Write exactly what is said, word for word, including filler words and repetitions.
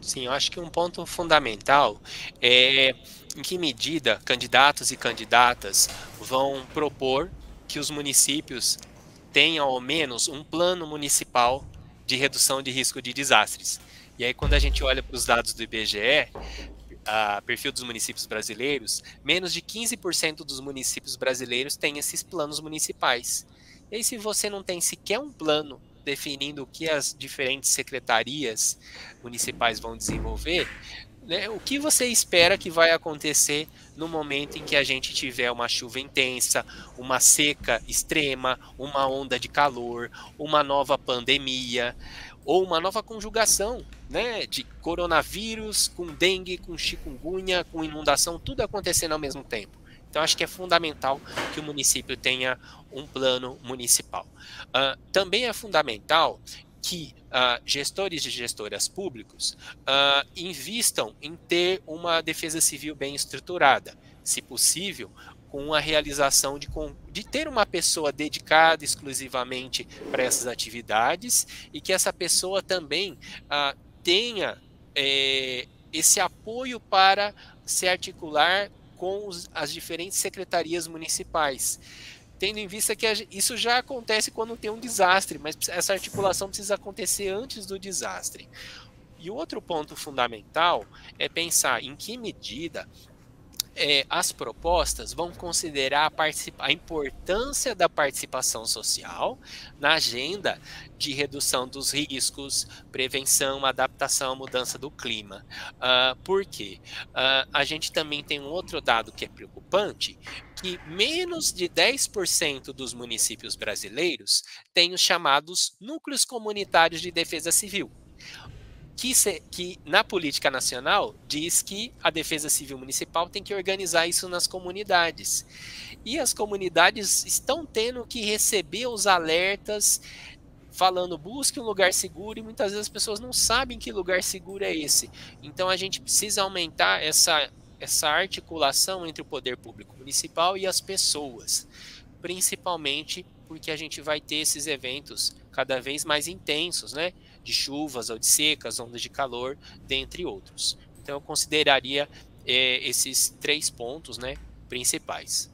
Sim, eu acho que um ponto fundamental é em que medida candidatos e candidatas vão propor que os municípios tenham ao menos um plano municipal de redução de risco de desastres. E aí, quando a gente olha para os dados do I B G E, a perfil dos municípios brasileiros, menos de quinze por cento dos municípios brasileiros têm esses planos municipais. E aí, se você não tem sequer um plano definindo o que as diferentes secretarias municipais vão desenvolver, né, o que você espera que vai acontecer no momento em que a gente tiver uma chuva intensa, uma seca extrema, uma onda de calor, uma nova pandemia ou uma nova conjugação, né, de coronavírus com dengue, com chikungunya, com inundação, tudo acontecendo ao mesmo tempo. Então, acho que é fundamental que o município tenha um plano municipal. Uh, também é fundamental que uh, gestores e gestoras públicos uh, invistam em ter uma defesa civil bem estruturada, se possível, com a realização de, de ter uma pessoa dedicada exclusivamente para essas atividades e que essa pessoa também uh, tenha é, esse apoio para se articular com os, as diferentes secretarias municipais, tendo em vista que isso já acontece quando tem um desastre, mas essa articulação precisa acontecer antes do desastre. E o outro ponto fundamental é pensar em que medida é, as propostas vão considerar a, a importância da participação social na agenda de redução dos riscos, prevenção, adaptação à mudança do clima. Uh, por quê? Uh, a gente também tem um outro dado que é preocupante, que menos de dez por cento dos municípios brasileiros têm os chamados núcleos comunitários de defesa civil. Que, se, que na política nacional diz que a Defesa Civil Municipal tem que organizar isso nas comunidades. E as comunidades estão tendo que receber os alertas falando busque um lugar seguro e muitas vezes as pessoas não sabem que lugar seguro é esse. Então a gente precisa aumentar essa, essa articulação entre o poder público municipal e as pessoas, principalmente porque a gente vai ter esses eventos cada vez mais intensos, né? De chuvas ou de secas, ondas de calor, dentre outros. Então eu consideraria é, esses três pontos, né, principais.